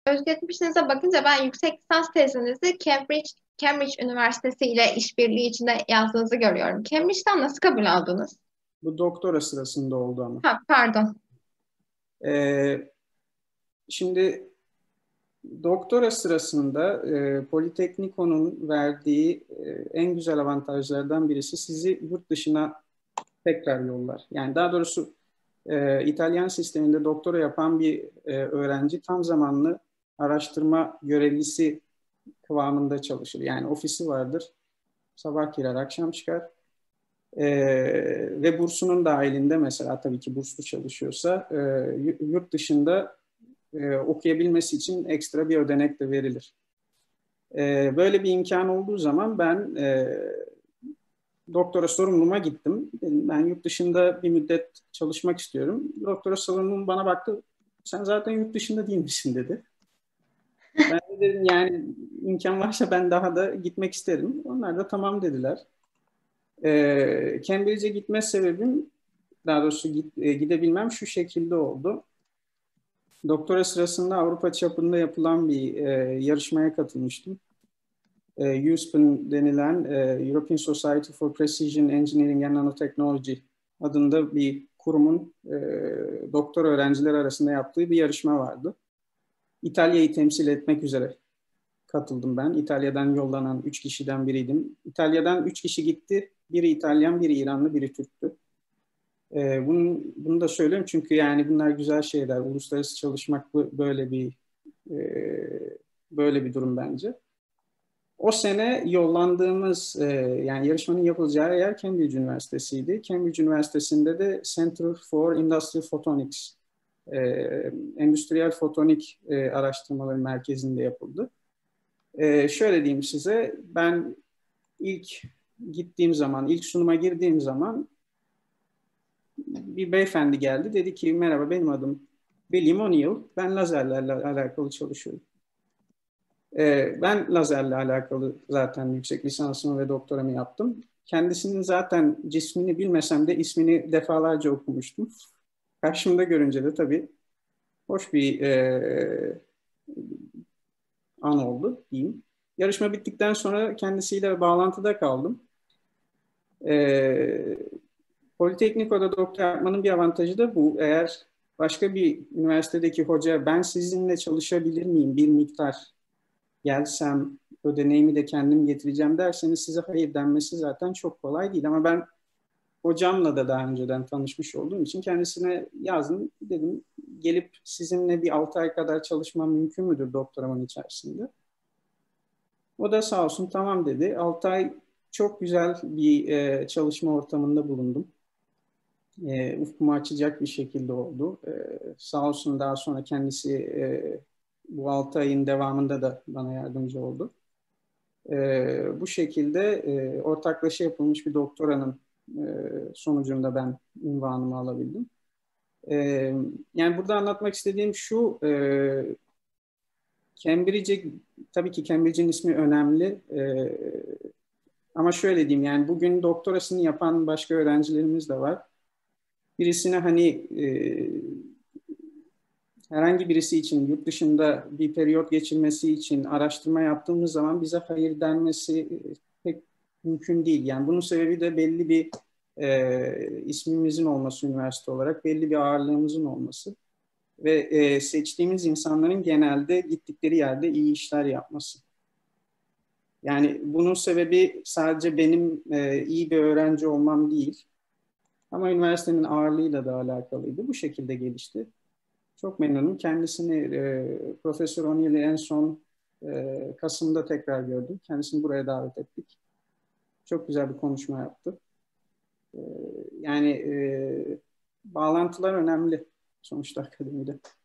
Özgeçmişinize bakınca ben yüksek lisans tezinizi Cambridge Üniversitesi ile işbirliği içinde yazdığınızı görüyorum. Cambridge'den nasıl kabul aldınız? Bu doktora sırasında oldu ama. Ha, pardon. Ee, Şimdi doktora sırasında Politekniko'nun verdiği en güzel avantajlardan birisi sizi yurt dışına tekrar yollar. Yani daha doğrusu İtalyan sisteminde doktora yapan bir öğrenci tam zamanlı araştırma görevlisi kıvamında çalışır. Yani ofisi vardır. Sabah girer, akşam çıkar. Ve bursunun dahilinde mesela tabii ki burslu çalışıyorsa yurt dışında okuyabilmesi için ekstra bir ödenek de verilir. Böyle bir imkan olduğu zaman ben doktora sorumluluğuma gittim. Dedim, ben yurt dışında bir müddet çalışmak istiyorum. Doktora sorumluluğum bana baktı. Sen zaten yurt dışında değil misin dedi. Ben de dedim yani imkan varsa ben daha da gitmek isterim. Onlar da tamam dediler. Cambridge'e gitme sebebim daha doğrusu gidebilmem şu şekilde oldu. Doktora sırasında Avrupa çapında yapılan bir yarışmaya katılmıştım. USPEN denilen European Society for Precision Engineering and Nanotechnology adında bir kurumun doktor öğrenciler arasında yaptığı bir yarışma vardı. İtalya'yı temsil etmek üzere katıldım ben. İtalya'dan yollanan 3 kişiden biriydim. İtalya'dan 3 kişi gitti. Biri İtalyan, biri İranlı, biri Türktü. Bunu da söylüyorum çünkü yani bunlar güzel şeyler. Uluslararası çalışmak e, böyle bir durum bence. O sene yollandığımız yani yarışmanın yapılacağı yer Cambridge Üniversitesi'ydi. Cambridge Üniversitesi'nde de Center for Industrial Photonics, e, endüstriyel fotonik araştırmaları merkezinde yapıldı. Şöyle diyeyim size, ben ilk gittiğim zaman, ilk sunuma girdiğim zaman bir beyefendi geldi. Dedi ki merhaba benim adım William O'Neill. Ben lazerlerle alakalı çalışıyorum. Ben lazerle alakalı zaten yüksek lisansımı ve doktoramı yaptım. Kendisinin zaten cismini bilmesem de ismini defalarca okumuştum. Karşımda görünce de tabii hoş bir an oldu diyeyim. Yarışma bittikten sonra kendisiyle bağlantıda kaldım. E, Politekniko'da doktora yapmanın bir avantajı da bu. Eğer başka bir üniversitedeki hoca ben sizinle çalışabilir miyim bir miktar gelsem ödeneğimi de kendim getireceğim derseniz size hayır denmesi zaten çok kolay değil. Ama ben hocamla da daha önceden tanışmış olduğum için kendisine yazdım. Dedim gelip sizinle bir 6 ay kadar çalışmam mümkün müdür doktoramın içerisinde? O da sağ olsun tamam dedi. 6 ay çok güzel bir çalışma ortamında bulundum. Ufkumu açacak bir şekilde oldu. Sağ olsun daha sonra kendisi bu 6 ayın devamında da bana yardımcı oldu. Bu şekilde ortaklaşa yapılmış bir doktoranın sonucunda ben unvanımı alabildim. E, Yani burada anlatmak istediğim şu, Cambridge'e, tabii ki Cambridge'in ismi önemli. Ama şöyle diyeyim yani bugün doktorasını yapan başka öğrencilerimiz de var. Birisine hani herhangi birisi için yurt dışında bir periyot geçirmesi için araştırma yaptığımız zaman bize hayır denmesi pek mümkün değil. Yani bunun sebebi de belli bir ismimizin olması üniversite olarak, belli bir ağırlığımızın olması ve seçtiğimiz insanların genelde gittikleri yerde iyi işler yapması. Yani bunun sebebi sadece benim iyi bir öğrenci olmam değil ama üniversitenin ağırlığıyla da alakalıydı. Bu şekilde gelişti. Çok memnunum. Kendisini Profesör O'Neill'i en son Kasım'da tekrar gördüm. Kendisini buraya davet ettik. Çok güzel bir konuşma yaptı. Yani bağlantılar önemli sonuçta akademide.